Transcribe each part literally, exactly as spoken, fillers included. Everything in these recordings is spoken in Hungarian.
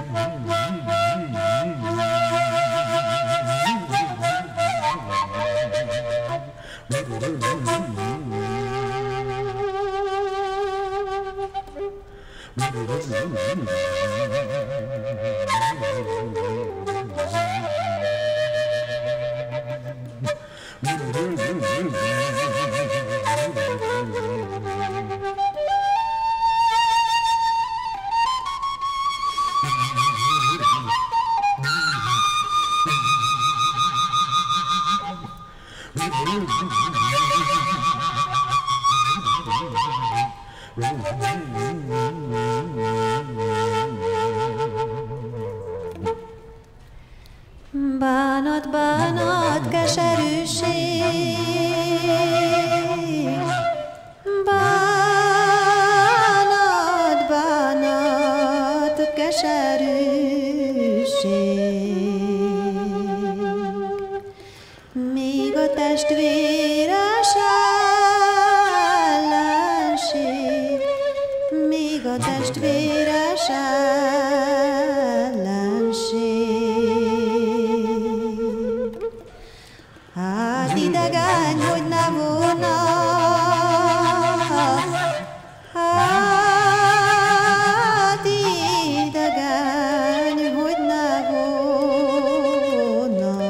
Bánat, bánat, keserűség, bánat, bánat, keserűség, míg a testvéres ellenség, míg a testvéres ellenség. Hát idegen, hogy ne volna, hát idegen, hogy ne volna.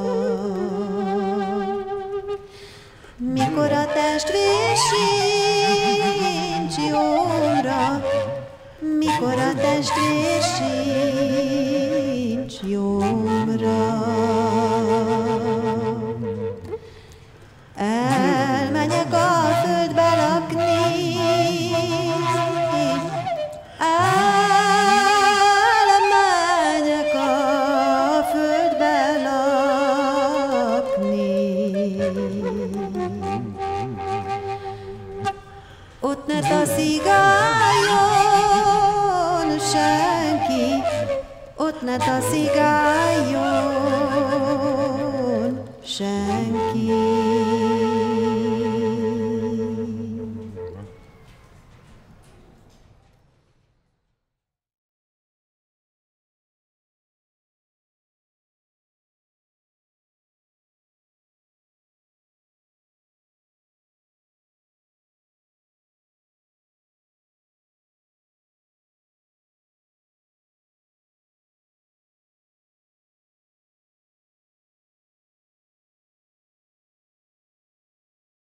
Mikor a testvér sincs jómra, mikor a testvér sincs jómra. Elmegyek a földbe lakni, elmegyek a földbe lakni. Ott ne taszigáljon senki, ott ne taszigáljon senki.